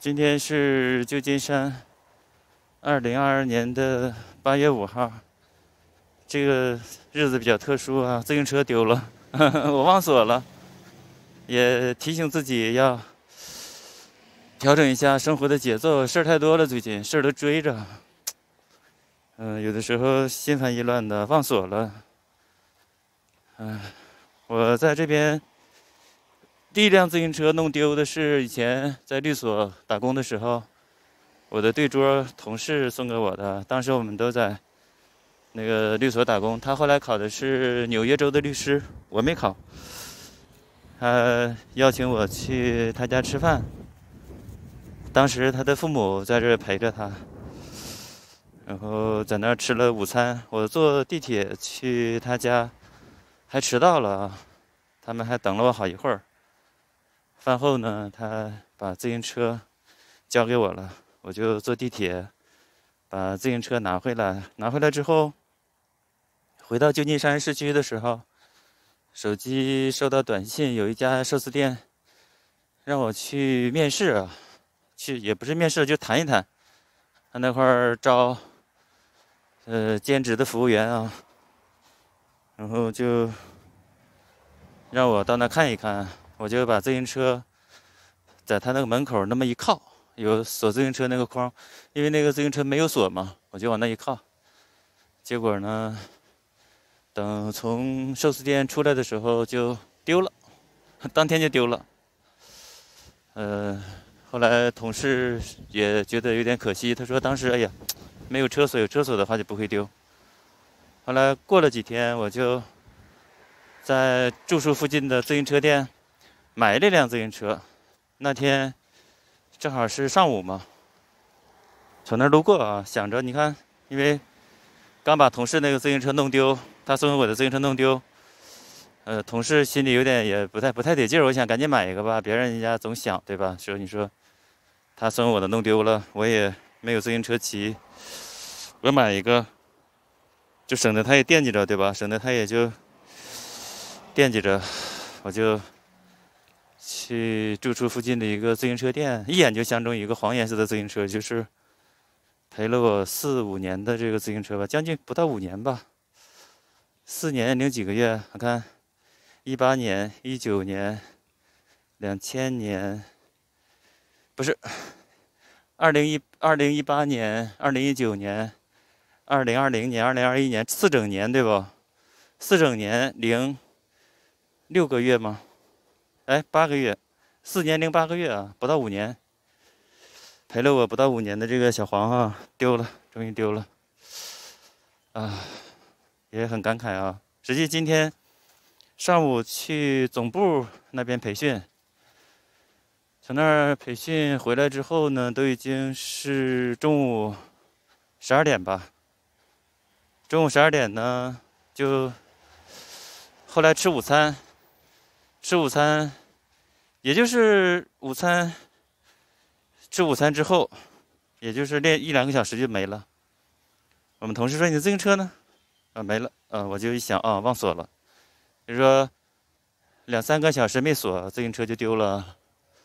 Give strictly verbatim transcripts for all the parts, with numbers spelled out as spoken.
今天是旧金山，二零二二年的八月五号。这个日子比较特殊啊，自行车丢了，我忘锁了，也提醒自己要调整一下生活的节奏，事儿太多了，最近事儿都追着。嗯、呃，有的时候心烦意乱的，忘锁了。嗯、呃，我在这边第一辆自行车弄丢的是以前在律所打工的时候，我的对桌同事送给我的。当时我们都在那个律所打工，他后来考的是纽约州的律师，我没考。他邀请我去他家吃饭，当时他的父母在这陪着他，然后在那儿吃了午餐。我坐地铁去他家，还迟到了，他们还等了我好一会儿。饭后呢，他把自行车交给我了，我就坐地铁把自行车拿回来。拿回来之后，回到旧金山市区的时候，手机收到短信，有一家寿司店让我去面试啊，去也不是面试，就谈一谈。他那块儿招呃兼职的服务员啊，然后就让我到那看一看。我就把自行车在他那个门口那么一靠，有锁自行车那个框，因为那个自行车没有锁嘛，我就往那一靠。结果呢，等从寿司店出来的时候就丢了，当天就丢了。呃，后来同事也觉得有点可惜，他说当时哎呀，没有车锁，有车锁的话就不会丢。后来过了几天，我就在住宿附近的自行车店买了一辆自行车。那天正好是上午嘛，从那儿路过啊，想着你看，因为刚把同事那个自行车弄丢，他送给我的自行车弄丢，呃，同事心里有点也不太不太得劲儿。我想赶紧买一个吧，别人家总想对吧？说你说他送我的弄丢了，我也没有自行车骑，我买一个，就省得他也惦记着对吧？省得他也就惦记着，我就去住处附近的一个自行车店，一眼就相中一个黄颜色的自行车，就是陪了我四五年的这个自行车吧，将近不到五年吧，四年零几个月。我看，一八年、一九年、两千年，不是，二零一二零一八年、二零一九年、二零二零年、二零二一年，四整年对不？四整年零六个月吗？哎，八个月，四年零八个月啊，不到五年，陪了我不到五年的这个小黄啊，丢了，终于丢了，啊，也很感慨啊。实际今天上午去总部那边培训，从那儿培训回来之后呢，都已经是中午十二点吧。中午十二点呢，就后来吃午餐。吃午餐，也就是午餐，吃午餐之后，也就是练一两个小时就没了。我们同事说：“你的自行车呢？”啊，没了。啊，我就一想啊，忘锁了。就说两三个小时没锁，自行车就丢了。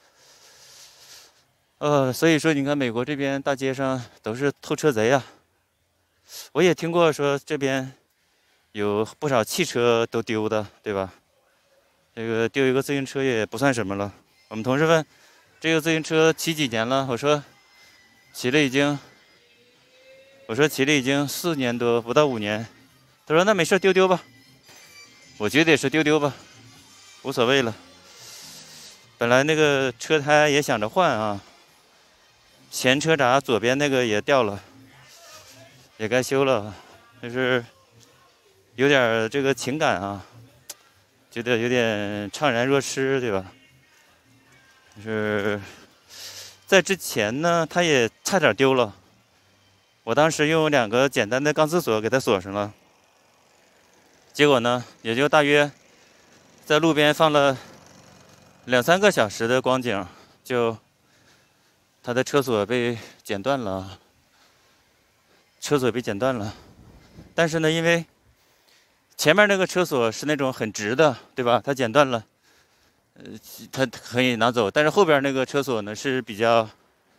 呃，所以说你看，美国这边大街上都是偷车贼啊。我也听过说这边有不少汽车都丢的，对吧？这个丢一个自行车也不算什么了。我们同事问：“这个自行车骑几年了？”我说：“骑了已经，我说骑了已经四年多，不到五年。”他说：“那没事，丢丢吧。”我觉得也是丢丢吧，无所谓了。本来那个车胎也想着换啊，前车闸左边那个也掉了，也该修了，就是有点这个情感啊。觉得有点怅然若失，对吧？就是在之前呢，他也差点丢了。我当时用两个简单的钢丝锁给它锁上了，结果呢，也就大约在路边放了两三个小时的光景，就他的车锁被剪断了，车锁被剪断了。但是呢，因为前面那个车锁是那种很直的，对吧？它剪断了，呃，它可以拿走。但是后边那个车锁呢是比较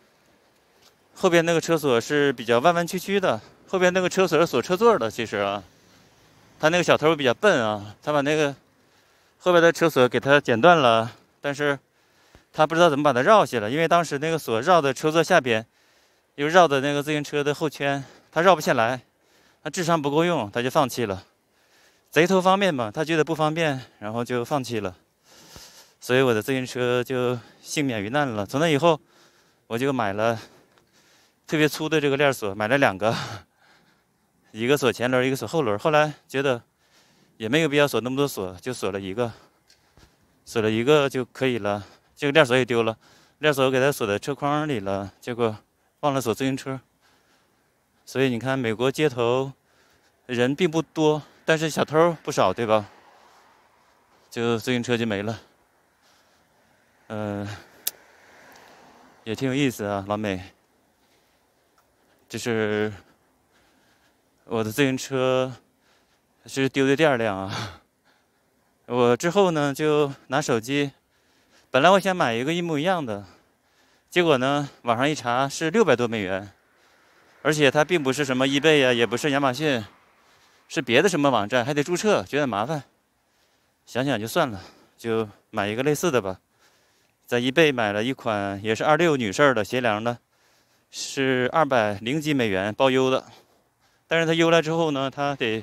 后边那个车锁是比较弯弯曲曲的，后边那个车锁是锁车座的。其实啊，他那个小偷比较笨啊，他把那个后边的车锁给他剪断了，但是他不知道怎么把它绕下来，因为当时那个锁绕的车座下边，又绕的那个自行车的后圈，他绕不下来，他智商不够用，他就放弃了。贼头方便嘛，他觉得不方便，然后就放弃了。所以我的自行车就幸免于难了。从那以后，我就买了特别粗的这个链锁，买了两个，一个锁前轮，一个锁后轮。后来觉得也没有必要锁那么多锁，就锁了一个，锁了一个就可以了。这个链锁也丢了，链锁我给它锁在车筐里了，结果忘了锁自行车。所以你看，美国街头人并不多，但是小偷不少，对吧？就自行车就没了。嗯、呃，也挺有意思啊，老美。这是我的自行车，是丢的第二辆啊。我之后呢就拿手机，本来我想买一个一模一样的，结果呢网上一查是六百多美元，而且它并不是什么易贝呀，也不是亚马逊，是别的什么网站，还得注册，觉得麻烦。想想就算了，就买一个类似的吧。在易贝买了一款也是二六女士的鞋凉的，是二百零几美元包邮的。但是它邮来之后呢，它得，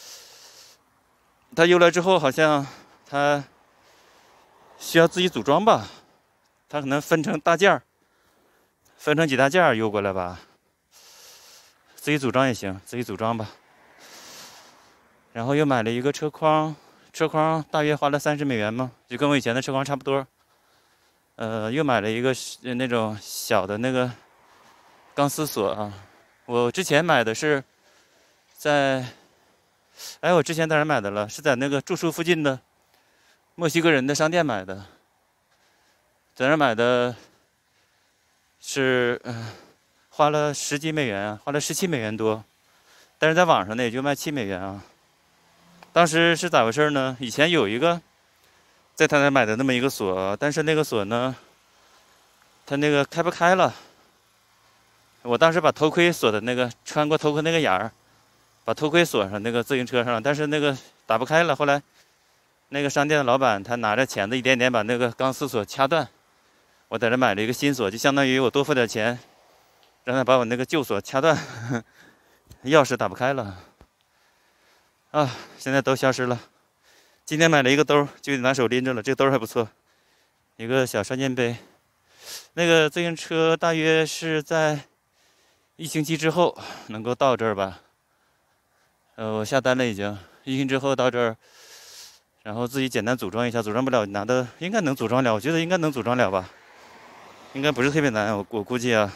它邮来之后好像它需要自己组装吧，它可能分成大件儿，分成几大件儿邮过来吧。自己组装也行，自己组装吧。然后又买了一个车筐，车筐大约花了三十美元嘛，就跟我以前的车筐差不多。呃，又买了一个那种小的那个钢丝锁啊。我之前买的是在，哎，我之前在哪儿买的了？是在那个住宿附近的墨西哥人的商店买的，在那儿买的是，嗯、呃，花了十几美元啊，花了十七美元多，但是在网上呢也就卖七美元啊。当时是咋回事呢？以前有一个在他那买的那么一个锁，但是那个锁呢，它那个开不开了。我当时把头盔锁的那个穿过头盔那个眼儿，把头盔锁上那个自行车上，但是那个打不开了。后来那个商店的老板他拿着钳子一点点把那个钢丝锁掐断，我在这买了一个新锁，就相当于我多付点钱，让他把我那个旧锁掐断，钥匙打不开了。啊，现在都消失了。今天买了一个兜，就拿手拎着了，这个兜还不错，一个小双肩背。那个自行车大约是在一星期之后能够到这儿吧。呃，我下单了已经，一星期之后到这儿，然后自己简单组装一下，组装不了拿的应该能组装了，我觉得应该能组装了吧，应该不是特别难，我我估计啊。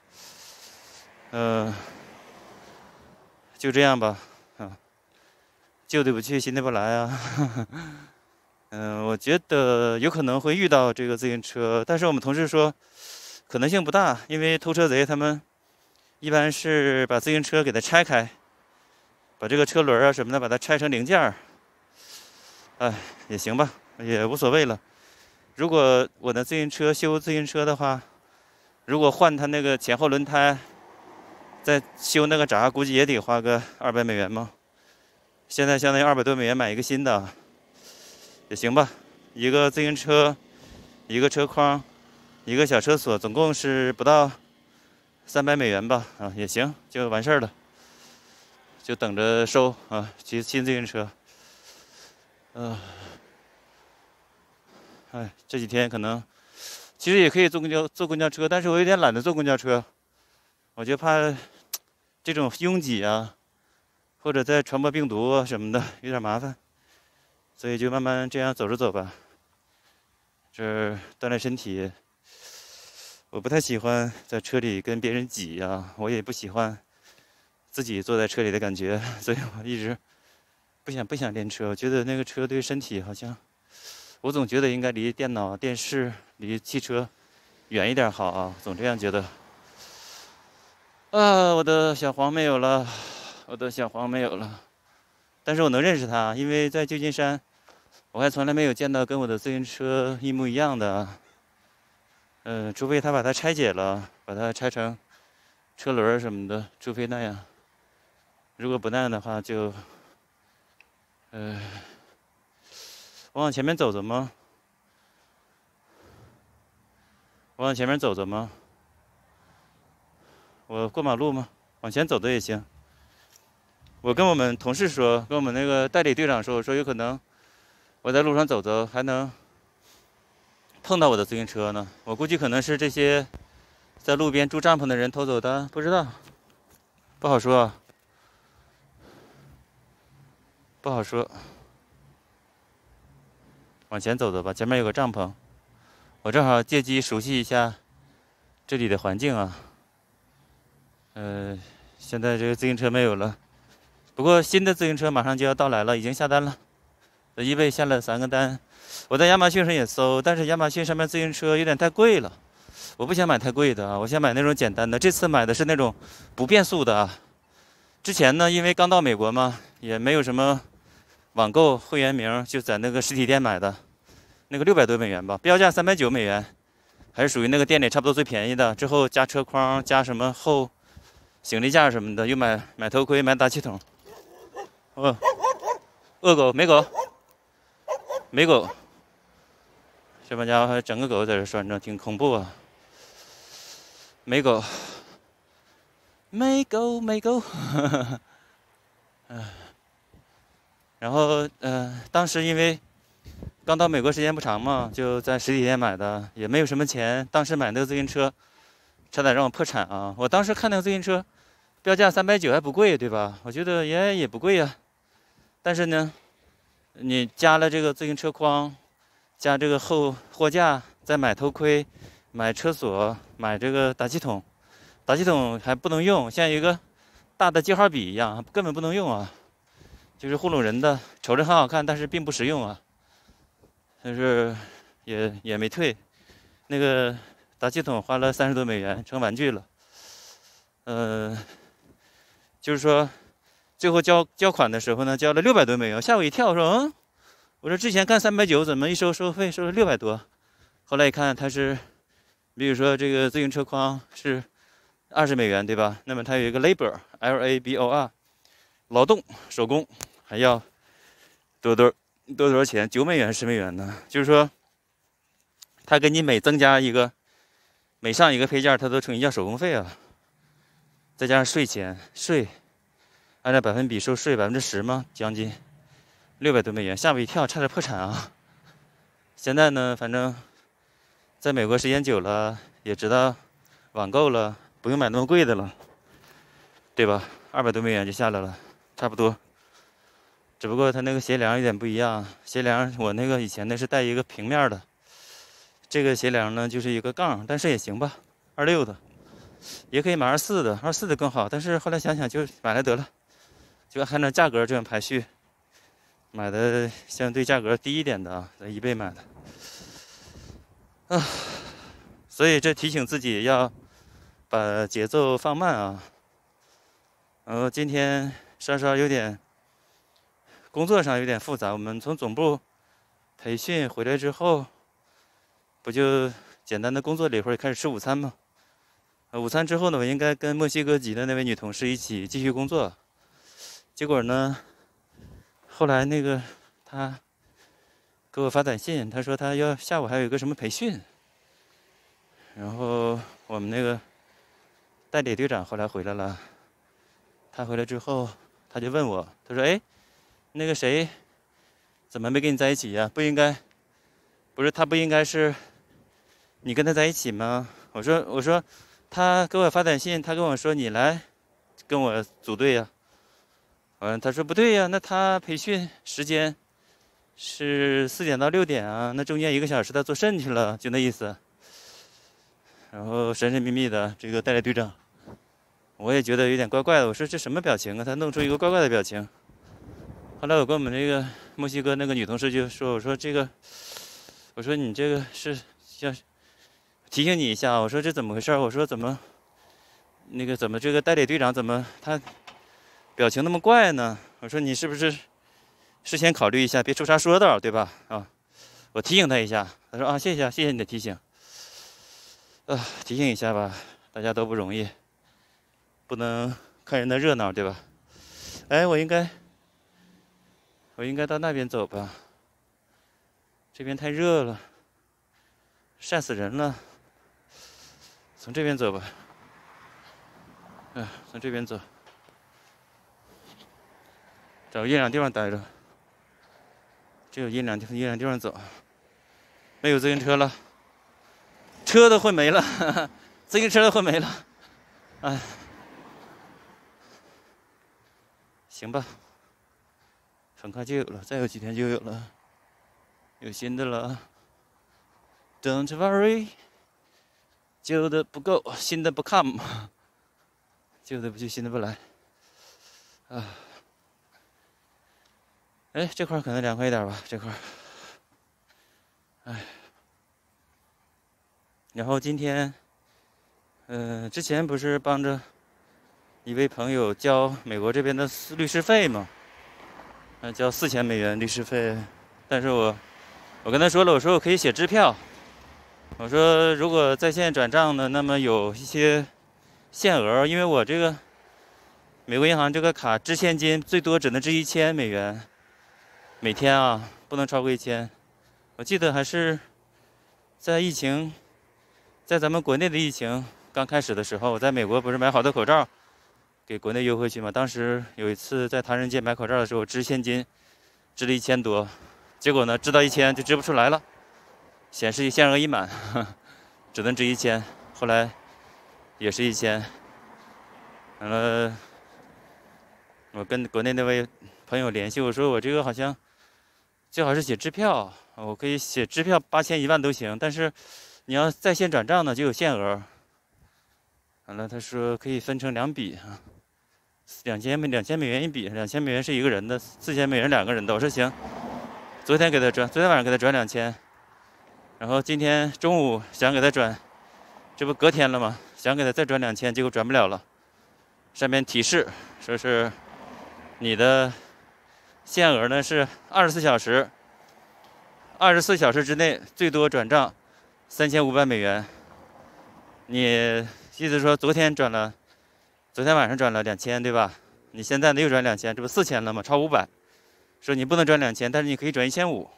呃，就这样吧，啊，旧的不去，新的不来啊。嗯，我觉得有可能会遇到这个自行车，但是我们同事说可能性不大，因为偷车贼他们一般是把自行车给它拆开，把这个车轮啊什么的把它拆成零件儿。哎，也行吧，也无所谓了。如果我的自行车修自行车的话，如果换它那个前后轮胎，再修那个闸，估计也得花个二百美元嘛。现在相当于二百多美元买一个新的。也行吧，一个自行车，一个车筐，一个小车锁，总共是不到三百美元吧，啊，也行，就完事儿了，就等着收啊，骑新自行车。嗯、呃，哎，这几天可能其实也可以坐公交坐公交车，但是我有点懒得坐公交车，我就怕这种拥挤啊，或者再传播病毒啊什么的，有点麻烦。所以就慢慢这样走着走吧，这锻炼身体。我不太喜欢在车里跟别人挤呀，我也不喜欢自己坐在车里的感觉，所以我一直不想不想练车。我觉得那个车对身体好像，我总觉得应该离电脑、电视、离汽车远一点好啊，总这样觉得。啊，我的小黄没有了，我的小黄没有了。但是我能认识他，因为在旧金山，我还从来没有见到跟我的自行车一模一样的。嗯、呃，除非他把它拆解了，把它拆成车轮什么的，除非那样。如果不那样的话就，呃，我往前面走走吗？我往前面走走吗？我过马路吗？往前走走也行。我跟我们同事说，跟我们那个代理队长说，我说有可能我在路上走走还能碰到我的自行车呢。我估计可能是这些在路边住帐篷的人偷走的，不知道，不好说，不好说。往前走走吧，前面有个帐篷，我正好借机熟悉一下这里的环境啊。呃，现在这个自行车没有了。不过新的自行车马上就要到来了，已经下单了。在eBay下了三个单，我在亚马逊上也搜，但是亚马逊上面自行车有点太贵了，我不想买太贵的啊，我想买那种简单的。这次买的是那种不变速的啊。之前呢，因为刚到美国嘛，也没有什么网购会员名，就在那个实体店买的，那个六百多美元吧，标价三百九美元，还是属于那个店里差不多最便宜的。之后加车筐，加什么后行李架什么的，又买买头盔，买打气筒。哦，恶狗，美狗，美狗，这帮家伙还整个狗在这拴着，挺恐怖啊。美狗，美狗，美狗，然后呃，当时因为刚到美国时间不长嘛，就在实体店买的，也没有什么钱。当时买那个自行车，差点让我破产啊！我当时看那个自行车，标价三百九还不贵，对吧？我觉得也也不贵呀。但是呢，你加了这个自行车筐，加这个后货架，再买头盔，买车锁，买这个打气筒，打气筒还不能用，像一个大的记号笔一样，根本不能用啊！就是糊弄人的，瞅着很好看，但是并不实用啊。但是也也没退，那个打气筒花了三十多美元，成玩具了。呃，就是说。最后交交款的时候呢，交了六百多美元，吓我一跳，我说嗯，我说之前看三百九，怎么一收收费收了六百多？后来一看，它是，比如说这个自行车筐是二十美元，对吧？那么它有一个 labor，L A B O R， 劳动手工还要多多多多少钱？九美元十美元呢？就是说，他给你每增加一个，每上一个配件，他都乘一下手工费啊，再加上税钱税。按照百分比收税百分之十吗？将近六百多美元，吓我一跳，差点破产啊！现在呢，反正在美国时间久了，也知道网购了，不用买那么贵的了，对吧？二百多美元就下来了，差不多。只不过它那个鞋梁有点不一样，鞋梁我那个以前那是带一个平面的，这个鞋梁呢就是一个杠，但是也行吧，二六的，也可以买二四的，二四的更好。但是后来想想，就买来得了。就按照价格这样排序，买的相对价格低一点的啊，在eBay买的啊，所以这提醒自己要把节奏放慢啊。然后今天稍稍有点工作上有点复杂，我们从总部培训回来之后，不就简单的工作了一会儿，开始吃午餐吗？午餐之后呢，我应该跟墨西哥籍的那位女同事一起继续工作。结果呢，后来那个他给我发短信，他说他要下午还有一个什么培训。然后我们那个代理队长后来回来了，他回来之后他就问我，他说：“哎，那个谁，怎么没跟你在一起呀？不应该，不是他不应该是你跟他在一起吗？”我说：“我说他给我发短信，他跟我说你来跟我组队呀。”嗯，他说不对呀，那他培训时间是四点到六点啊，那中间一个小时他做肾去了，就那意思。然后神神秘秘的这个代理队长，我也觉得有点怪怪的。我说这什么表情啊？他弄出一个怪怪的表情。后来我跟我们这个墨西哥那个女同事就说：“我说这个，我说你这个是要提醒你一下，我说这怎么回事？我说怎么那个怎么这个代理队长怎么他？”表情那么怪呢？我说你是不是事先考虑一下，别出啥说道，对吧？啊，我提醒他一下。他说啊，谢谢谢谢你的提醒。啊，提醒一下吧，大家都不容易。 不能看人的热闹，对吧？哎，我应该，我应该到那边走吧？这边太热了，晒死人了。从这边走吧。哎，从这边走，找个阴凉地方待着。这有阴凉地方，阴凉地方走。没有自行车了，车都混没了，呵呵，自行车都混没了。哎，行吧，很快就有了，再有几天就有了，有新的了。Don't worry， 旧的不够，新的不 come， 旧的不去，新的不来。啊，哎，这块可能凉快一点吧，这块。哎，然后今天，嗯、呃，之前不是帮着一位朋友交美国这边的律师费吗？嗯，交四千美元律师费，但是我我跟他说了，我说我可以写支票，我说如果在线转账呢，那么有一些限额，因为我这个美国银行这个卡支现金最多只能支一千美元每天啊，不能超过一千。我记得还是在疫情，在咱们国内的疫情刚开始的时候，我在美国不是买好多口罩给国内邮回去嘛？当时有一次在唐人街买口罩的时候，支现金支了一千多，结果呢支到一千就支不出来了，显示限额已满，只能支一千。后来也是一千，完了，我跟国内那位朋友联系，我说我这个好像最好是写支票，我可以写支票八千一万都行，但是你要在线转账呢就有限额。完了，他说可以分成两笔啊，两千美两千美元一笔，两千美元是一个人的，四千美元两个人的。我说行，昨天给他转，昨天晚上给他转两千，然后今天中午想给他转，这不隔天了吗？想给他再转两千，结果转不了了。上面提示说是你的限额呢是二十四小时，二十四小时之内最多转账三千五百美元。你意思说昨天转了，昨天晚上转了两千，对吧？你现在呢又转两千，这不四千了吗？超五百。说你不能转两千，但是你可以转一千五。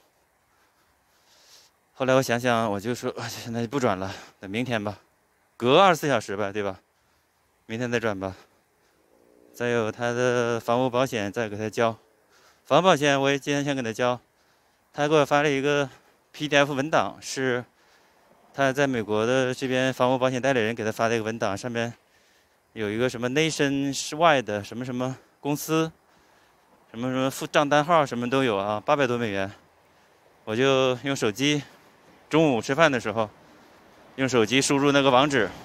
后来我想想，我就说现在不转了，等明天吧，隔二十四小时吧，对吧？明天再转吧。再有他的房屋保险再给他交，房屋保险我也今天想给他交，他给我发了一个 P D F 文档，是他在美国的这边房屋保险代理人给他发的一个文档，上面有一个什么 Nationwide 的什么什么公司，什么什么付账单号什么都有啊，八百多美元。我就用手机，中午吃饭的时候，用手机输入那个网址，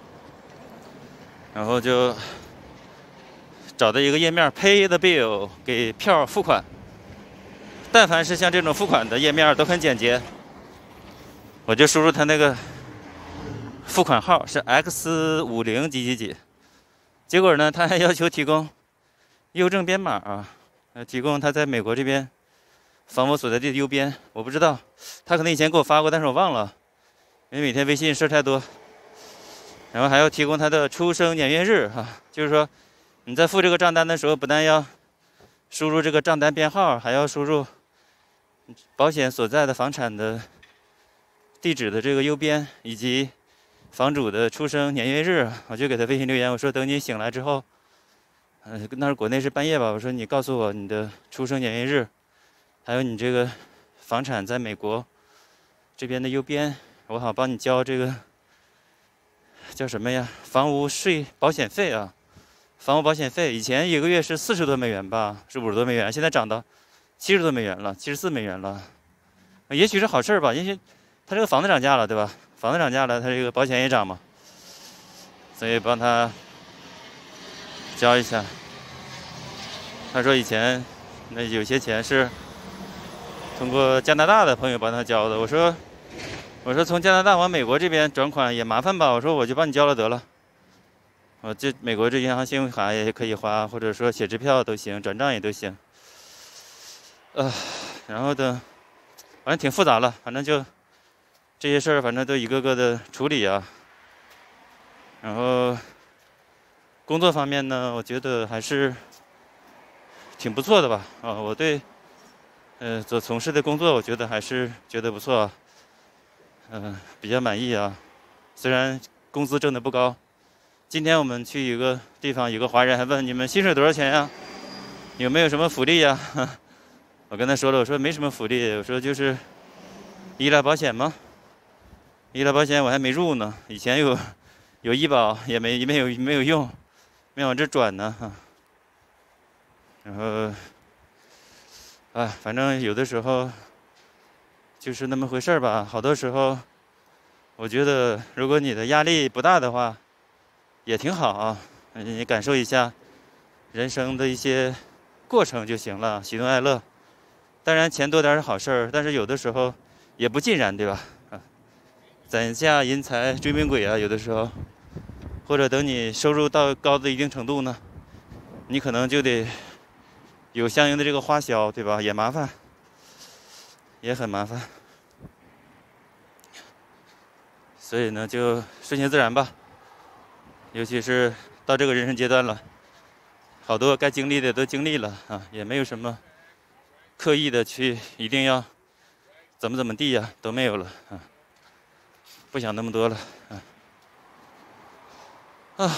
然后就找到一个页面 ，Pay the bill， 给票付款。但凡是像这种付款的页面都很简洁，我就输入他那个付款号是 X 五零 几几几，结果呢，他还要求提供邮政编码啊，呃，提供他在美国这边房屋所在地的邮编，我不知道，他可能以前给我发过，但是我忘了，因为每天微信事太多。然后还要提供他的出生年月日哈、啊，就是说你在付这个账单的时候，不但要输入这个账单编号，还要输入保险所在的房产的地址的这个邮编，以及房主的出生年月日。我就给他微信留言，我说等你醒来之后，呃，那是国内是半夜吧，我说你告诉我你的出生年月日，还有你这个房产在美国这边的邮编，我好帮你交这个叫什么呀？房屋税保险费啊，房屋保险费以前一个月是四十多美元吧，是五十多美元，现在涨到七十多美元了，七十四美元了。也许是好事吧，因为他这个房子涨价了，对吧？房子涨价了，他这个保险也涨嘛，所以帮他交一下。他说以前那有些钱是通过加拿大的朋友帮他交的，我说。我说从加拿大往美国这边转款也麻烦吧，我说我就帮你交了得了。我这美国这银行信用卡也可以花，或者说写支票都行，转账也都行。呃，然后等，反正挺复杂了，反正就这些事儿，反正都一个个的处理啊。然后工作方面呢，我觉得还是挺不错的吧。啊，我对呃所从事的工作，我觉得还是觉得不错啊。嗯、呃，比较满意啊。虽然工资挣的不高。今天我们去一个地方，有个华人还问你们薪水多少钱呀？有没有什么福利呀？我跟他说了，我说没什么福利，我说就是医疗保险吗？医疗保险我还没入呢，以前有有医保也没没有没有用，没往这转呢哈。然后，哎，反正有的时候就是那么回事儿吧。好多时候，我觉得如果你的压力不大的话，也挺好啊。你感受一下人生的一些过程就行了，喜怒哀乐。当然钱多点是好事儿，但是有的时候也不尽然，对吧？啊，攒下银财追命鬼啊，有的时候，或者等你收入到高的一定程度呢，你可能就得有相应的这个花销，对吧？也麻烦，也很麻烦。所以呢，就顺其自然吧。尤其是到这个人生阶段了，好多该经历的都经历了啊，也没有什么刻意的去一定要怎么怎么地呀、啊，都没有了啊，不想那么多了啊。啊，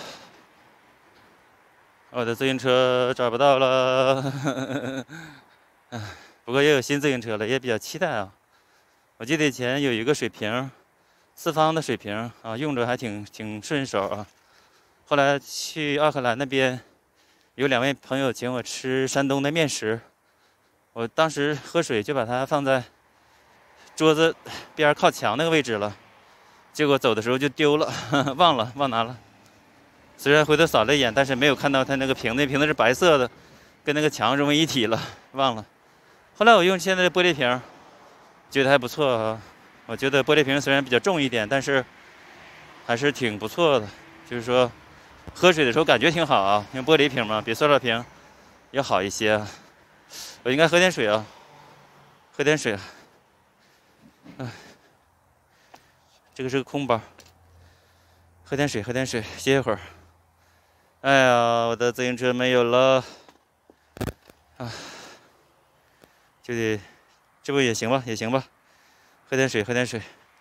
我的自行车找不到了，不过也有新自行车了，也比较期待啊。我记得以前有一个水瓶，四方的水瓶啊，用着还挺挺顺手啊。后来去奥克兰那边，有两位朋友请我吃山东的面食，我当时喝水就把它放在桌子边靠墙那个位置了，结果走的时候就丢了，忘了忘拿了。虽然回头扫了一眼，但是没有看到它那个瓶子，瓶子是白色的，跟那个墙融为一体了，忘了。后来我用现在的玻璃瓶，觉得还不错啊。我觉得玻璃瓶虽然比较重一点，但是还是挺不错的。就是说，喝水的时候感觉挺好啊，用玻璃瓶嘛，比塑料瓶要好一些。我应该喝点水啊，喝点水。哎，这个是个空包，喝点水，喝点水，歇一会儿。哎呀，我的自行车没有了，啊，就得，这不也行吧，也行吧，喝点水，喝点水。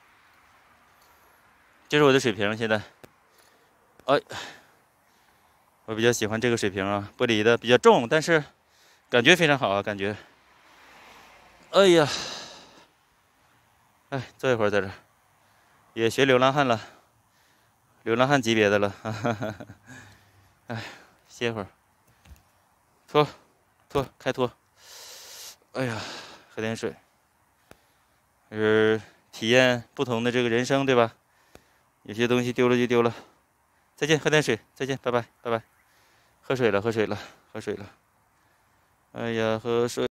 这是我的水瓶，现在，哎，我比较喜欢这个水瓶啊，玻璃的，比较重，但是感觉非常好啊，感觉。哎呀，哎，坐一会儿在这儿，也学流浪汉了，流浪汉级别的了，哈哈哈。哎，歇会儿，脱，脱，开脱。哎呀，喝点水，是体验不同的这个人生，对吧？有些东西丢了就丢了。再见，喝点水，再见，拜拜，拜拜。喝水了，喝水了，喝水了。哎呀，喝水。